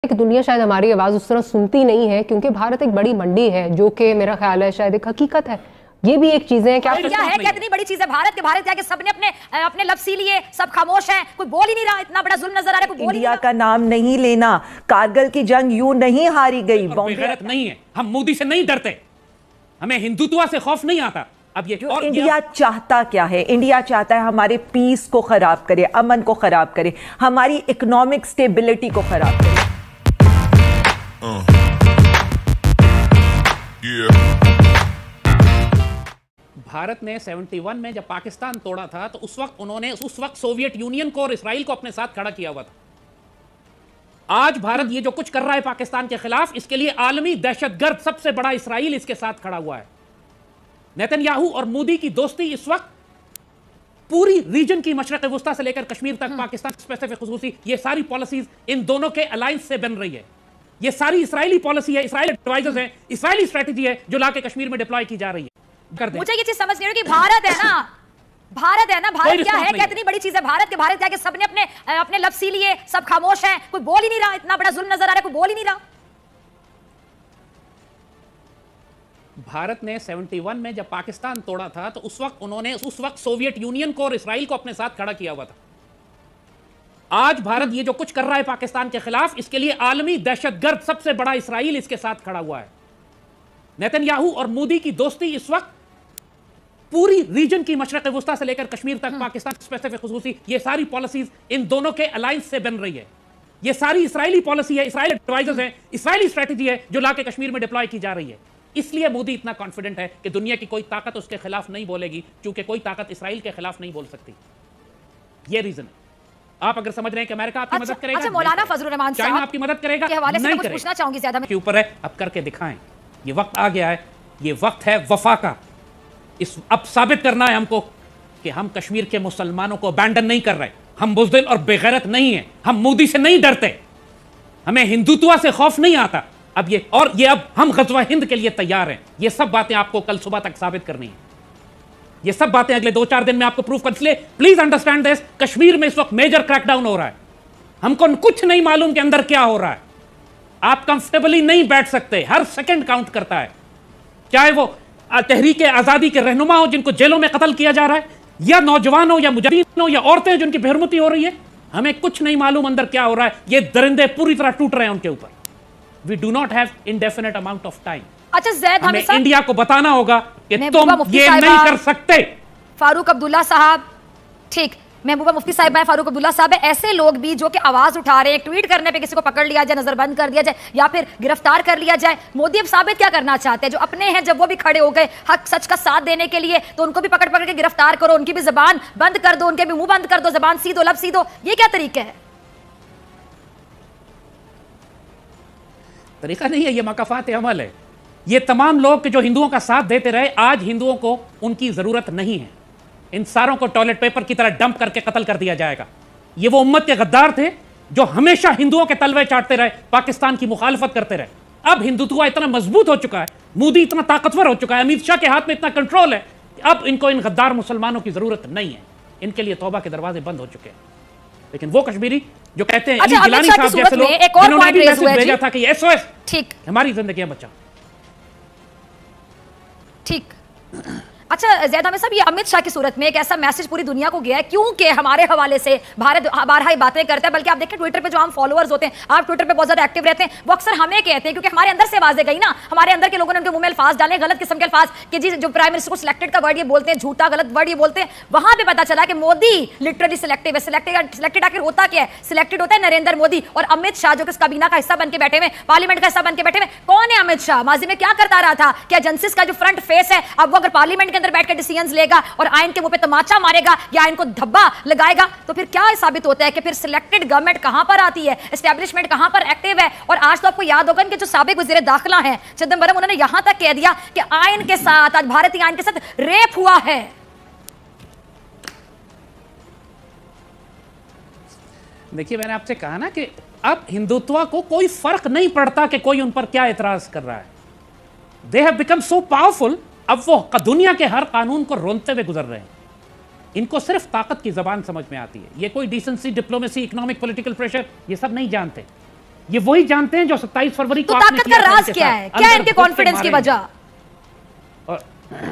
कि दुनिया शायद हमारी आवाज़ उस तरह सुनती नहीं है क्योंकि भारत एक बड़ी मंडी है, जो कि मेरा ख्याल है शायद एक हकीकत है। ये भी एक चीजें हैं। क्या इंडिया है क्या इतनी बड़ी चीज है? भारत के सबने अपने लफ्ज सी लिए, सब खामोश हैं, कोई बोल ही नहीं रहा। इतना बड़ा जुल्म नजर आ रहा है, कोई बोल इंडिया का नाम नहीं लेना। कारगिल की जंग यूं नहीं हारी गई। बेगैरत नहीं है, हम मोदी से नहीं डरते, हमें हिंदुत्व से खौफ नहीं आता। अब ये और इंडिया चाहता क्या है? इंडिया चाहता है हमारे पीस को खराब करे, अमन को खराब करे, हमारी इकोनॉमिक स्टेबिलिटी को खराब करे। भारत ने 71 में जब पाकिस्तान तोड़ा था तो उस वक्त सोवियत यूनियन को और इसराइल को अपने साथ खड़ा किया हुआ था। आज भारत ये जो कुछ कर रहा है पाकिस्तान के खिलाफ, इसके लिए आलमी दहशतगर्द सबसे बड़ा इसराइल इसके साथ खड़ा हुआ है। नेतन्याहू और मोदी की दोस्ती इस वक्त पूरी रीजन की मशरक़ वुस्ता से लेकर कश्मीर तक, पाकिस्तान स्पेसिफिक खुसूसी, ये सारी पॉलिसीज इन दोनों के अलायंस से बन रही है। ये सारी इसराइली पॉलिसी है, इसराइली एडवाइजर्स हैं, इसराइली स्ट्रेटजी है जो लाके कश्मीर में डिप्लॉय की जा रही है। मुझे ये चीज समझ नहीं आ रही कि भारत है ना, भारत क्या है क्या इतनी बड़ी चीज है? भारत क्या कि सबने अपने लफ्ज सी लिए, सब खामोश हैं, कोई बोल ही नहीं रहा। इतना बड़ा जुल्म नजर आ रहा है, कोई बोल ही नहीं रहा। भारत ने 71 में जब पाकिस्तान तोड़ा था तो उस वक्त सोवियत यूनियन को और इसराइल को अपने साथ खड़ा किया हुआ था। आज भारत ये जो कुछ कर रहा है पाकिस्तान के खिलाफ, इसके लिए आलमी दहशतगर्द सबसे बड़ा इसराइल इसके साथ खड़ा हुआ है। नेतन्याहू और मोदी की दोस्ती इस वक्त पूरी रीजन की मशरक़ वुस्ता से लेकर कश्मीर तक, पाकिस्तान स्पेसिफिक खुसूसी, ये सारी पॉलिसीज इन दोनों के अलायंस से बन रही है। ये सारी इसराइली पॉलिसी है, इसराइली एडवाइजर्स हैं, इसराइली स्ट्रेटजी है जो लाके कश्मीर में डिप्लॉय की जा रही है। इसलिए मोदी इतना कॉन्फिडेंट है कि दुनिया की कोई ताकत उसके खिलाफ नहीं बोलेगी, क्योंकि कोई ताकत इसराइल के खिलाफ नहीं बोल सकती। ये रीजन है। आप अगर समझ रहे हैं कि अमेरिका आपकी मदद करेगा, मौलाना फजलुर रहमान साहब, चाइना आपकी मदद करेगा, के हवाले से कुछ पूछना चाहूंगी ज्यादा के ऊपर है, अब करके दिखाएं। ये वक्त आ गया है, ये वक्त है वफा का। अब साबित करना है हमको कि हम कश्मीर के मुसलमानों को अबैंडन नहीं कर रहे, हम बुज़दिल और बेगैरत नहीं है, हम मोदी से नहीं डरते, हमें हिंदुत्व से खौफ नहीं आता। अब हम ग़ज़वा हिंद के लिए तैयार हैं। ये सब बातें आपको कल सुबह तक साबित करनी है। ये सब बातें अगले 2-4 दिन में आपको प्रूफ कर, इसलिए प्लीज अंडरस्टैंड दिस। कश्मीर में इस वक्त मेजर क्रैकडाउन हो रहा है, हमको कुछ नहीं मालूम कि अंदर क्या हो रहा है। आप कंफर्टेबली नहीं बैठ सकते, हर सेकंड काउंट करता है। चाहे वो तहरीक आजादी के रहनुमा हो जिनको जेलों में कत्ल किया जा रहा है, या नौजवान हो, या मुजाहिदीन हो, या औरतें जिनकी बेहरमती हो रही है, हमें कुछ नहीं मालूम अंदर क्या हो रहा है। ये दरिंदे पूरी तरह टूट रहे हैं उनके ऊपर। We do not have indefinite amount of time. अच्छा ज़ैद, हमें इंडिया को बताना होगा कि तुम ये नहीं कर सकते। फारूक अब्दुल्ला साहब, ठीक, महबूबा मुफ्ती साहिबा है, फारूक अब्दुल्ला साहब है, ऐसे लोग भी जो कि आवाज उठा रहे हैं, ट्वीट करने पे किसी को पकड़ लिया जाए, नजरबंद कर दिया जाए, या फिर गिरफ्तार कर लिया जाए। मोदी अब साबित क्या करना चाहते हैं? जो अपने हैं, जब वो भी खड़े हो गए हक सच का साथ देने के लिए, तो उनको भी पकड़ पकड़ के गिरफ्तार करो, उनकी भी जबान बंद कर दो, उनके भी मुंह बंद कर दो, जबान सी दो, लब सी दो। ये क्या तरीका है? तरीका नहीं है, ये मकाफात अमल है। ये तमाम लोग जो हिंदुओं का साथ देते रहे, आज हिंदुओं को उनकी जरूरत नहीं है। इन सारों को टॉयलेट पेपर की तरह डंप करके कत्ल कर दिया जाएगा। ये वो उम्मत के गद्दार थे जो हमेशा हिंदुओं के तलवे चाटते रहे, पाकिस्तान की मुखालफत करते रहे। अब हिंदुत्व इतना मजबूत हो चुका है, मोदी इतना ताकतवर हो चुका है, अमित शाह के हाथ में इतना कंट्रोल है, अब इनको इन गद्दार मुसलमानों की जरूरत नहीं है। इनके लिए तौबा के दरवाजे बंद हो चुके हैं। लेकिन वो कश्मीरी जो कहते हैं, गिलानी साहब जैसे लोग, जिन्होंने भी मैसेज भेजा था कि एसओएस, ठीक, हमारी जिंदगी बचा, ठीक। अच्छा ज़ैद अहमद साहब, ये अमित शाह की सूरत में एक ऐसा मैसेज पूरी दुनिया को गया है, क्योंकि हमारे हवाले से भारत बारहा बातें करता है। बल्कि आप देखें ट्विटर पे जो हम फॉलोअर्स होते हैं, आप ट्विटर पे बहुत ज्यादा एक्टिव रहते हैं, वो अक्सर हमें कहते हैं, क्योंकि हमारे अंदर से आवाजें गई ना, हमारे अंदर के लोगों ने उनके मुंह में अल्फाज डाले, गलत किस्म के अल्फाज, कि जी जो प्राइम मिनिस्टर को सिलेक्टेड का वर्ड ये बोलते हैं, झूठा गलत वर्ड ये बोलते हैं। वहां पर पता चला कि मोदी लिटरली सिलेक्टिव है। सिलेक्टेड आखिर होता क्या है? सिलेक्टेड होता है नरेंद्र मोदी और अमित शाह, जो कि काबीना का हिस्सा बन के बैठे हुए, पार्लियामेंट का हिस्सा बन के बैठे हुए। कौन है अमित शाह? माजी में क्या करता रहा था? क्या एजेंसीज का जो फ्रंट फेस है, अब वो अगर पार्लियामेंट के अंदर बैठ कर डिसीजन और आइन के मुंह पे तमाचा मारेगा या आइन को धब्बा लगाएगा, तो फिर क्या साबित होता है कि फिर सिलेक्टेड गवर्नमेंट कहां पर आती है, एस्टैब्लिशमेंट कहां पर एक्टिव है। और आज तो आपको याद होगा कि जो साबिक वज़ीर दाखिला हैं चिदंबरम, उन्होंने यहां तक कह दिया कि आइन के साथ, आज भारतीय आइन के साथ रेप हुआ है। देखिए, मैंने आपसे कहा ना कि अब हिंदुत्व को कोई फर्क नहीं पड़ता कि कोई उन पर क्या एतराज कर रहा है। They have become so powerful, अब वो दुनिया के हर कानून को रोनते हुए गुजर रहे हैं। इनको सिर्फ ताकत की जबान समझ में आती है। ये कोई decency, diplomacy, economic, political pressure, ये सब नहीं जानते। ये वही जानते हैं जो 27 फरवरी को तो ताकत का राज क्या है? क्या है इनके कॉन्फिडेंस की वजह? और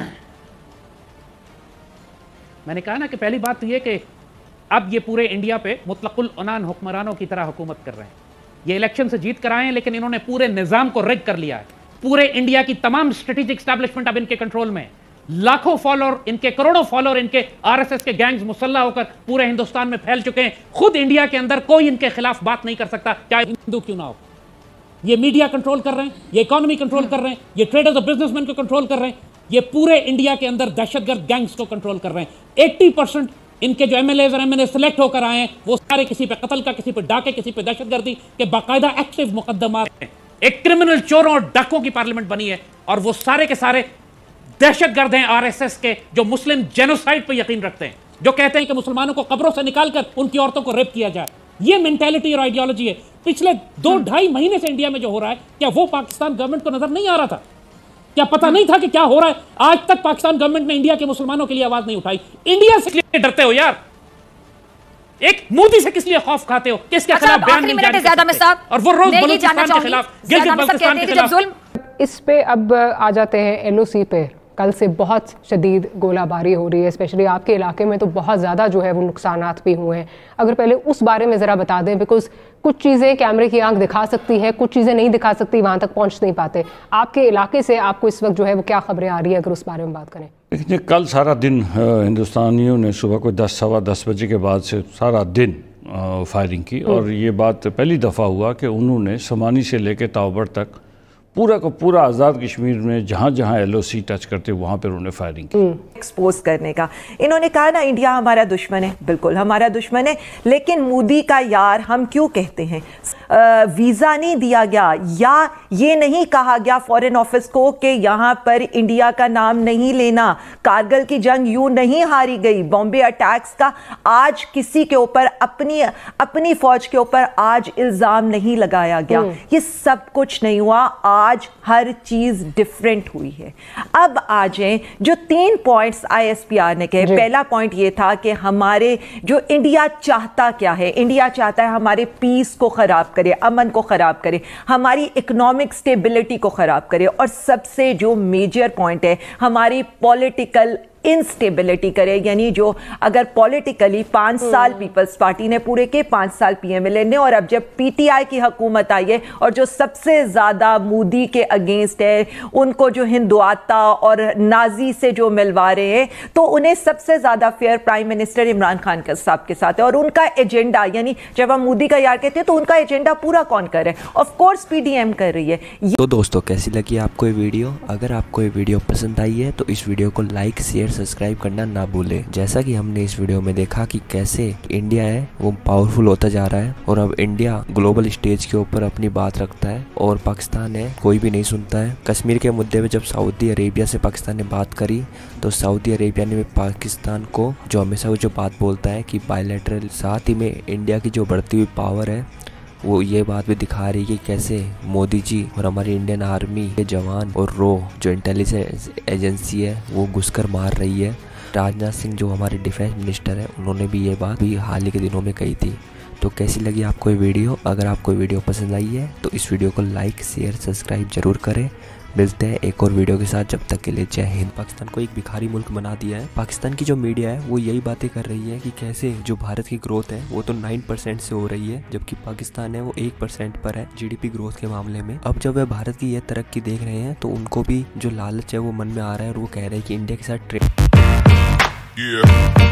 मैंने कहा ना कि पहली बात तो ये कि अब ये पूरे इंडिया पे मुतलकुल उनान हुक्मरानों की तरह हुकूमत कर रहे हैं। ये इलेक्शन से जीत कर आए हैं, लेकिन इन्होंने पूरे निजाम को रिग कर लिया है। पूरे इंडिया की तमाम स्ट्रेटेजिक एस्टैब्लिशमेंट अब इनके कंट्रोल में है। लाखों फॉलोअर इनके, करोड़ों फॉलोअर इनके, आरएसएस के गैंग्स मुसल्ला होकर पूरे हिंदुस्तान में फैल चुके हैं। खुद इंडिया के अंदर कोई इनके खिलाफ बात नहीं कर सकता, चाहे हिंदू क्यों ना हो। ये मीडिया कंट्रोल कर रहे हैं, ये इकोनॉमी कंट्रोल कर रहे हैं, ये ट्रेडर्स और बिजनेसमैन को कंट्रोल कर रहे हैं, ये पूरे इंडिया के अंदर दहशतगर्द गैंग्स को कंट्रोल कर रहे हैं। 80% इनके जो एमएलएज और एमएनए सिलेक्ट होकर आए हैं वो सारे किसी पे कत्ल का, किसी पे डाके, किसी पे दहशतगर्दी के बाकायदा एक्टिव मुकदमा हैं। एक क्रिमिनल चोरों और डाकों की पार्लियामेंट बनी है और वो सारे के सारे दहशतगर्द हैं आरएसएस के, जो मुस्लिम जेनोसाइड पे यकीन रखते हैं, जो कहते हैं कि मुसलमानों को कब्रों से निकालकर उनकी औरतों को रेप किया जाए। ये मेंटालिटी और आइडियोलॉजी है। पिछले 2-2.5 महीने से इंडिया में जो हो रहा है, क्या वो पाकिस्तान गवर्नमेंट को नजर नहीं आ रहा था? क्या पता नहीं था कि क्या हो रहा है? आज तक पाकिस्तान गवर्नमेंट ने इंडिया के मुसलमानों के लिए आवाज नहीं उठाई। इंडिया से किस डरते हो यार? एक मोदी से किस लिए खौफ खाते हो? किसके खिलाफ बयान नहीं जारी कर सकते? और वो रोज बलूचिस्तान के खिलाफ, गिलगित बल्तिस्तान के खिलाफ। इस पे अब आ जाते हैं एलओसी पे। कल से बहुत शदीद गोलाबारी हो रही है, स्पेशली आपके इलाके में तो बहुत ज़्यादा जो है वो नुकसानात भी हुए हैं। अगर पहले उस बारे में ज़रा बता दें, बिकॉज कुछ चीज़ें कैमरे की आंख दिखा सकती है, कुछ चीज़ें नहीं दिखा सकती, वहाँ तक पहुँच नहीं पाते। आपके इलाके से आपको इस वक्त जो है वो क्या खबरें आ रही है, अगर उस बारे में बात करें। देखिए, कल सारा दिन हिंदुस्तानियों ने सुबह को 10-10:15 बजे के बाद से सारा दिन फायरिंग की, और ये बात पहली दफ़ा हुआ कि उन्होंने समानी से लेकर तावबड़ तक पूरा का पूरा आज़ाद कश्मीर में जहाँ जहाँ एलओसी टच करते वहाँ पर उन्होंने फायरिंग की। एक्सपोज करने का इन्होंने कहा ना, इंडिया हमारा दुश्मन है। बिल्कुल हमारा दुश्मन है, लेकिन मोदी का यार हम क्यों कहते हैं? वीज़ा नहीं दिया गया, या ये नहीं कहा गया फॉरेन ऑफिस को कि यहाँ पर इंडिया का नाम नहीं लेना। कारगिल की जंग यूं नहीं हारी गई। बॉम्बे अटैक्स का आज किसी के ऊपर, अपनी फौज के ऊपर आज इल्ज़ाम नहीं लगाया गया। ये सब कुछ नहीं हुआ। आज हर चीज डिफरेंट हुई है। अब आ जाए जो 3 पॉइंट्स आईएसपीआर ने कहे। पहला पॉइंट ये था कि हमारे जो इंडिया चाहता क्या है, इंडिया चाहता है हमारे पीस को खराब करे, अमन को खराब करे, हमारी इकोनॉमिक स्टेबिलिटी को खराब करे, और सबसे जो मेजर पॉइंट है हमारी पॉलिटिकल इंस्टेबिलिटी करे। यानी जो अगर पॉलिटिकली 5 साल पीपल्स पार्टी ने पूरे के 5 साल पीएमएल ने, और अब जब पीटीआई की हुकूमत आई है और जो सबसे ज्यादा मोदी के अगेंस्ट है, उनको जो हिंदुआता और नाजी से जो मिलवा रहे हैं, तो उन्हें सबसे ज्यादा fair prime minister Imran Khan साहब के साथ है। और उनका एजेंडा, यानी जब हम मोदी का यार कहते हैं तो उनका एजेंडा पूरा कौन कर रहा है? ऑफ कोर्स पीडीएम कर रही है। तो दोस्तों, कैसी लगी आपको ये वीडियो? अगर आपको ये वीडियो पसंद आई है तो इस वीडियो को लाइक, शेयर, सब्सक्राइब करना ना भूले। जैसा कि हमने इस वीडियो में देखा कि कैसे इंडिया है वो पावरफुल होता जा रहा है, और अब इंडिया ग्लोबल स्टेज के ऊपर अपनी बात रखता है, और पाकिस्तान है कोई भी नहीं सुनता है। कश्मीर के मुद्दे में जब सऊदी अरेबिया से पाकिस्तान ने बात करी, तो सऊदी अरेबिया ने पाकिस्तान को जो हमेशा वो जो बात बोलता है कि बायलैटरल, साथ ही में इंडिया की जो बढ़ती हुई पावर है वो ये बात भी दिखा रही है कि कैसे मोदी जी और हमारी इंडियन आर्मी के जवान और जो इंटेलिजेंस एजेंसी है वो घुसकर मार रही है। राजनाथ सिंह जो हमारे डिफेंस मिनिस्टर है, उन्होंने भी ये बात भी हाल ही के दिनों में कही थी। तो कैसी लगी आपको ये वीडियो? अगर आपको ये वीडियो पसंद आई है तो इस वीडियो को लाइक, शेयर, सब्सक्राइब जरूर करें। मिलते हैं एक और वीडियो के साथ, जब तक के लिए जय हिंद। पाकिस्तान को एक भिखारी मुल्क बना दिया है। पाकिस्तान की जो मीडिया है वो यही बातें कर रही है कि कैसे जो भारत की ग्रोथ है वो तो 9% से हो रही है, जबकि पाकिस्तान है वो 1% पर है जीडीपी ग्रोथ के मामले में। अब जब वे भारत की यह तरक्की देख रहे हैं तो उनको भी जो लालच है वो मन में आ रहा है, और वो कह रहे हैं कि इंडिया के साथ ट्रेड